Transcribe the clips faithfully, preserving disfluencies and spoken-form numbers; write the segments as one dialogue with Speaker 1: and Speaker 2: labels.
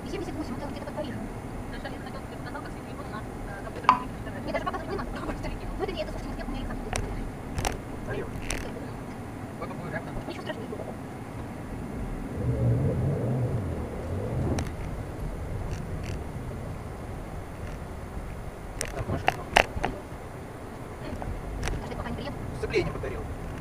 Speaker 1: И семьдесят восемь, это где-то под Парижем. Мне даже показывать не надо. Ну это не это, слушайте, у меня лица тут. Ничего страшного.
Speaker 2: Сцепление подарил.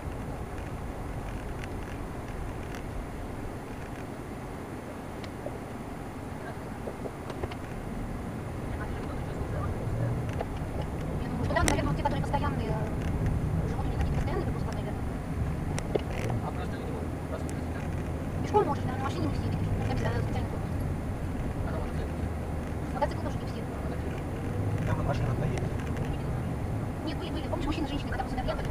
Speaker 1: Ну, да, наверное, те, которые постоянные, живут у них какие-то постоянные выпуска, наверное.
Speaker 3: А просто не могут. Просто не знаю.
Speaker 1: Пешком можешь, да, на машине не все едешь. Там для специальных выпусков.
Speaker 3: Она может зайти.
Speaker 1: Мотоцикл тоже не все.
Speaker 2: Там машина поедет.
Speaker 1: Нет, были, были. Помнишь, мужчины и женщины, когда мы сюда ехали?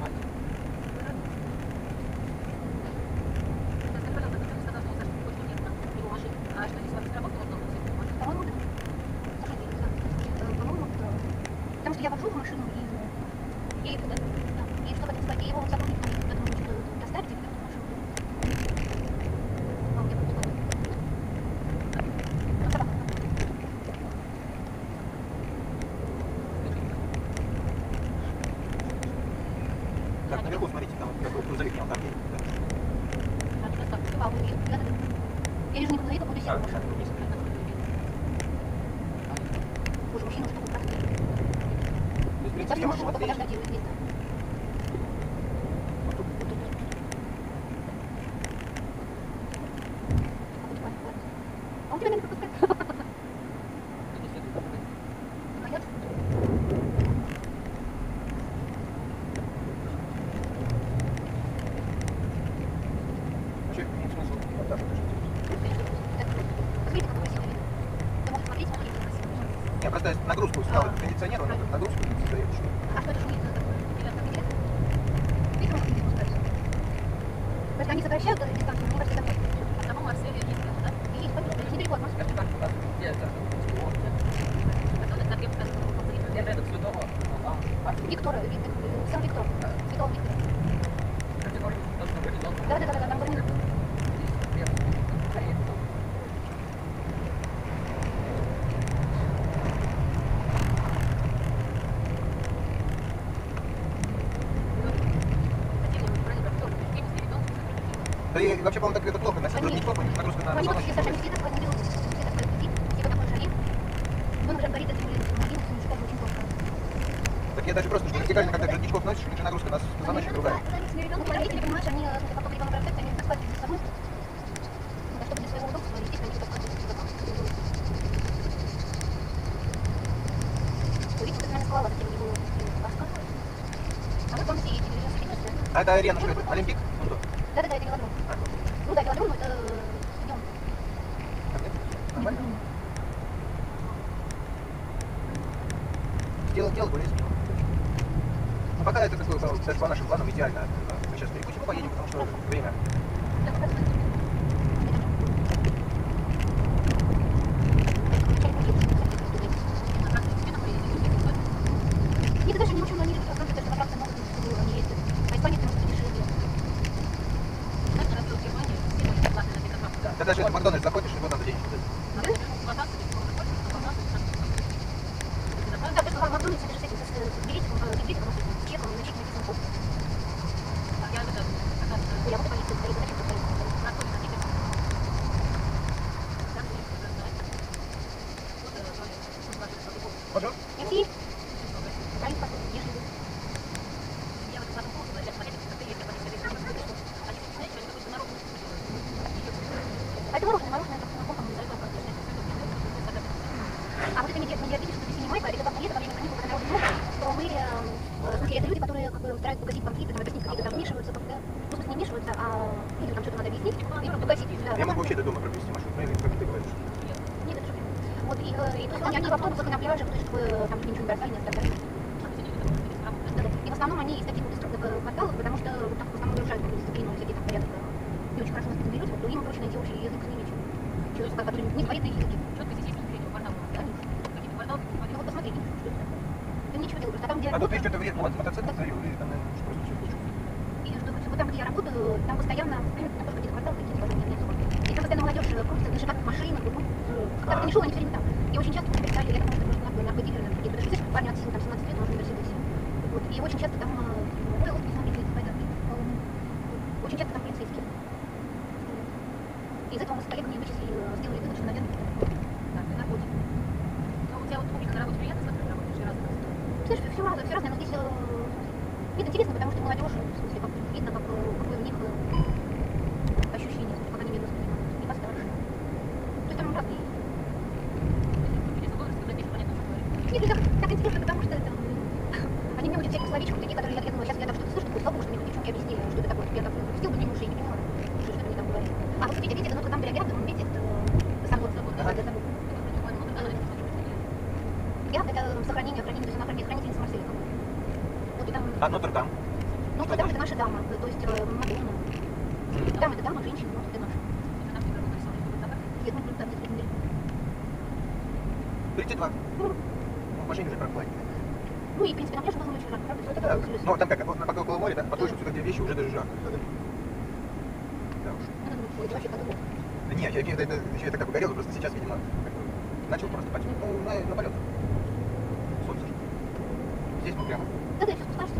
Speaker 1: По-моему, да. Слушайте, не знаю. Э, по-моему, да. Потому что я вожу машину и... И, да, да. И что хотел сказать, и его сотрудник мне к этому что-то доставить, и вернуть машину. А, где пропускал? А, собака.
Speaker 2: Так, наверху, смотрите, там какой грузовик, там едет.
Speaker 1: А, вот, я, я, я вижу не грузовик, а какую-то
Speaker 2: А,
Speaker 1: силу.
Speaker 2: машина вниз.
Speaker 1: Боже, мужчина уже такой красный.
Speaker 2: То есть, в принципе, я
Speaker 1: Можешь
Speaker 2: могу
Speaker 1: его
Speaker 2: отвлечь.
Speaker 1: подождать, и здесь, да.
Speaker 2: Вот тут.
Speaker 1: Вот тут. А вот ладно, ладно. А он тебя не пропускает. Пойдет?
Speaker 2: Вообще, имеет смысл вот так вот жить.
Speaker 1: Посмотрите, как красиво видно. Ты можешь смотреть, смотреть, как красиво.
Speaker 2: Я просто нагрузку ставлю кондиционер, он эту нагрузку не создает.
Speaker 1: А что это шумит? Видишь, как люди спускаются? То есть они сокращают эту дистанцию, мне кажется, это много.
Speaker 3: А самому Марселе есть дело, да?
Speaker 1: И есть, поэтому это недалеко от Москвы.
Speaker 3: Скажите, как у вас где это? Это где-то где рядом Святого.
Speaker 1: Виктор, Сан-Виктор, Святого Виктора.
Speaker 3: Категория должна быть, но
Speaker 1: Да, да, да, да, там был мир.
Speaker 2: Да и вообще, по-моему, так это плохо. Насчет родников, нагрузка на
Speaker 1: Они
Speaker 2: зону.
Speaker 1: тут все, Саша, они сидят, они берут все это пойти, все на такой жаре. Он уже горит этим летом, марину, с мужиком очень плохо.
Speaker 2: Так я даже просто, что вертикально, когда ты родничков носишь, у них же нагрузка на позвоночник другая.
Speaker 1: Ну, родители, понимаешь, они, слушай, как только ребенок растет, они раскладываются с одной стороны. Да, чтобы для своего удобства, естественно, они раскладываются с другой. Видите, как она сказала, зачем его рассказывать. А вот он все эти велосипедисты.
Speaker 2: А это арена, что это? Олимпик? Ну, что?
Speaker 1: Да-да-да, это велодром. Ну да, велодром, это стадион.
Speaker 2: Нормально? Дело, дело более смело. Ну, пока это такое, кстати, по нашим планам идеально. Мы сейчас перекусим и поедем, потому что время.
Speaker 1: Нет, даже не очень планировать, а как это заправка могут, чтобы они ездят. А Испания это может быть дешевле.
Speaker 2: Ты даже в Макдональдс заходишь, и вот надо деньги.
Speaker 1: Да, ты сказал, Макдональдс, это же с этим, с билетиком, с билетиком, с чеком, и на чеке написано кофе. Я буду полиция, скорее, зачем ты полиция?
Speaker 2: Bonjour.
Speaker 1: Merci. Правильно, спасибо. Ешли. А это мороженое, мороженое, это на каком? А вот это медиатическое, что ты снимаешь, это как лето, во время каникул, когда народу много, что мы, в смысле, это люди, которые как бы стараются погасить конфликты, там объяснить, какие-то там вмешиваются, как-то, ну, в смысле, не вмешиваются, а людям там что-то надо объяснить, и погасить.
Speaker 2: Я могу вообще до дома провести маршрут, ну, как ты говоришь.
Speaker 1: Нет, это же вот, и, и то есть они в автобусах и на пляже, то есть, чтобы там ничего не бросали, не оставляли. И в основном они из таких вот деструктивных кварталов, потому что вот так в основном нарушают дисциплину, всякие там порядок. Не очень хорошо воспитанные люди, то им проще найти общий язык с ними, чем человек, который не говорит на их языке.
Speaker 3: Четко здесь есть третьего квартала. Какие-то кварталы,
Speaker 1: Ну вот посмотри, видишь, что это такое. Ты ничего делаешь, а там, где я
Speaker 2: А тут ты
Speaker 1: работаю,
Speaker 2: что-то вред, вот мотоцикл смотрю, и там, наверное, просто все включу.
Speaker 1: и что, вот там, где я работаю, там постоянно, там тоже какие-то кварталы такие, которые нет, нет, и там постоянно молодежь крутится, дышит как машины, бегут, как не шел, они все время там. И очень часто меня писали, я потому что просто нарко- наркодилер, наркодилер. Потому что здесь парни от сил, там, семнадцать лет, он в университете. Вот. И очень часто там, э, ой, вот, посмотрите, это пойдет. Очень часто там полицейские. И из этого мы с коллегами вычислили, э, сделали вывод, что, наверное, это наркотики.
Speaker 3: Ну, у тебя вот публика на работе приятно, с которой ты работаешь, и разная?
Speaker 1: Знаешь, все разное, все разное, но здесь э, мне это интересно, потому что молодежь, в смысле, как видно, как, э, какое у них э, ощущение, как они меня воспринимают, и постарше. То есть там разные.
Speaker 3: Интересно, возраст, когда дети, понятно, что говорить.
Speaker 1: Нет, это так интересно, потому что это, они мне учат всяким словечкам, такие, которые я, я думаю, сейчас я там что-то слышу, такое слово, что мне девчонки объяснили, что это такое. Я так пропустил бы мимо ушей, не понимала, что, что они там говорят. А вот видите, видите, ну там реагент, он видит, это сам вот, вот,
Speaker 2: Ага.
Speaker 1: это, я это сохранение, хранение, то есть она хранит хранительница Марселя. Вот и там,
Speaker 2: А Нотр-Дам?
Speaker 1: ну, что там это наша дама, то есть э, Мадонна. Там это дама, женщина, ну, это наша. Нет, ну, там нет, нет.
Speaker 2: тридцать два.
Speaker 1: Ну,
Speaker 2: В машине уже прохладнее.
Speaker 1: ну и, в принципе, на пляже было очень жарко, правда? Это
Speaker 2: Да,
Speaker 1: такое серьезно.
Speaker 2: ну там как, вот, пока около моря, да, по той же, где вещи уже даже жарко. Да уж.
Speaker 1: Это, ну, это вообще подумал.
Speaker 2: Да нет, я имею в виду, это еще это как бы горело, просто сейчас, видимо, как бы начал просто потеть. Ну, на, на полет. Солнце же. Здесь мы прямо.
Speaker 1: Да, да, я сейчас спускаешься.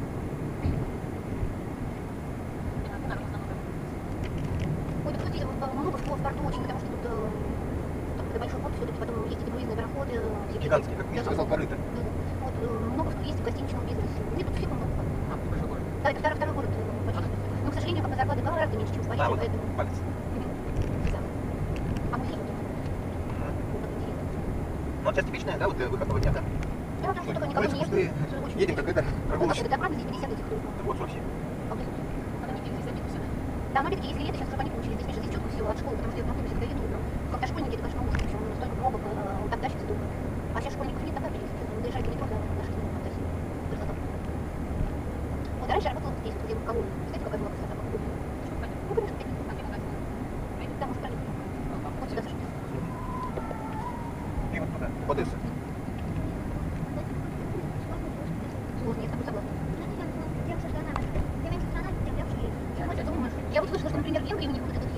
Speaker 1: Ой, тут, кстати, вот, много всего в порту очень, потому что тут э, там, когда большой порт, все-таки потом есть эти круизные пароходы. всякие-
Speaker 2: Гигантский, как
Speaker 1: Да,
Speaker 2: я
Speaker 1: да,
Speaker 2: сказал,
Speaker 1: да.
Speaker 2: корыто.
Speaker 1: Да, да. Вот, э, много всего есть в гостиничном бизнесе. Нет, тут всего много.
Speaker 3: А, ты большой город.
Speaker 1: Да, это второй, второй город э, по численности. Но, к сожалению, как бы зарплаты гораздо меньше, чем в Париже,
Speaker 2: А, вот
Speaker 1: поэтому...
Speaker 2: палец.
Speaker 1: Мгм. Да. А музей вот
Speaker 2: Мгм.
Speaker 1: вот интересно.
Speaker 2: Ну, вот сейчас типичная, да, вот э, выходного дня, да?
Speaker 1: Да, там что такое, никого
Speaker 2: Улицы
Speaker 1: нет.
Speaker 2: пустые.
Speaker 1: Всё очень
Speaker 2: Едем как это,
Speaker 1: А как
Speaker 2: прогулочно.
Speaker 1: это, правда, здесь пятьдесят этих э,
Speaker 2: Вот сорок семь.
Speaker 1: а вот здесь?
Speaker 3: Она не здесь забита всегда.
Speaker 1: Да, но опять-таки, если лето, сейчас уже каникулы начались, здесь, конечно, здесь четко все от школы, потому что я знакомлюсь всегда еду. Как-то школьники, это, конечно, ужас, в общем, столько пробок, э, он так тащится долго. А сейчас школьников нет, такая период, доезжает далеко до наших домов, до сих пор. Вот, а раньше я работала вот здесь, вот где в колонии. Знаете, какая была красота, как удобно. Ну, конечно, конечно,
Speaker 3: А где магазин?
Speaker 1: там уже проехали. Вот сюда зашли.
Speaker 2: И вот туда, в Одессу.
Speaker 1: Сложно, я с тобой согласна. Я вот слышала, что, например, в Венгрии у них вот этот